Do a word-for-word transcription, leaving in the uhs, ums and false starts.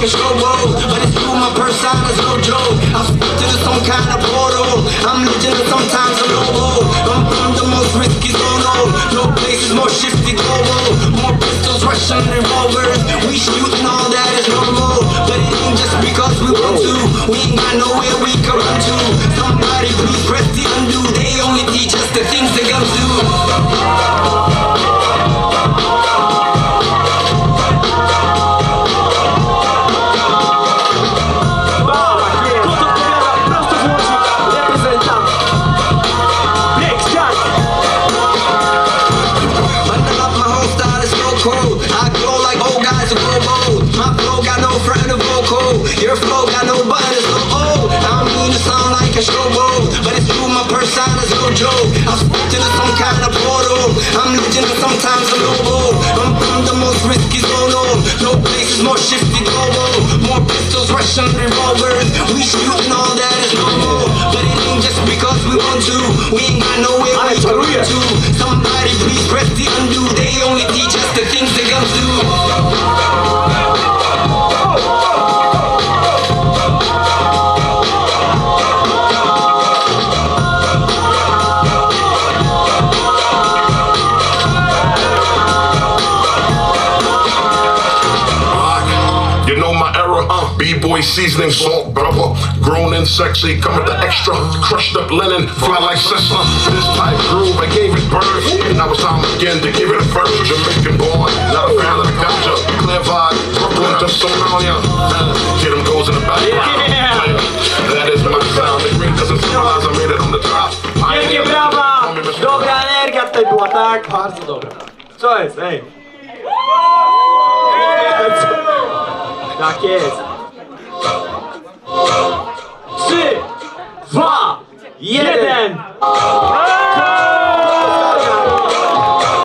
like a showboat, but it's through my persona's no joke. I'm to some kind of portal. I'm legend and sometimes I'm low. I'm from the most risky zone. No place is more shifty global. More pistols, Russian revolvers. We shooting all that is normal, but it ain't just because we want to. We ain't got nowhere we can run to. Somebody please press the undo. They only teach us the things they guns do. Your flow got no button, it's so old. I don't mean to sound like a showboat, but it's through my persona's no joke. I'm spoken to some kind of portal. I'm legend and sometimes I'm noble. I'm from the most risky zone. No place is more shifty global. More pistols, Russian revolvers. We shooting all that is normal, but it ain't just because we want to. We ain't got nowhere we can run to. Somebody please press the undo. They only teach us the things they guns do. B-boy seasoning, salt, brother. Grown and sexy, come with the extra. Crushed up linen, fly like Cessna. This type groove, I gave it birth. And now it's time again to give it a first. Jamaican born, not a fan of the gotcha. Clear vibe, Brooklyn to Somalia. Get them goes in the background. Yeah. That is my sound. The green doesn't realize I made it on the top. Dzięki, brawa! Dobra energia tutaj była, tak? Bardzo dobra. Co jest, ej? Tak jest. trzy, dwa, jeden.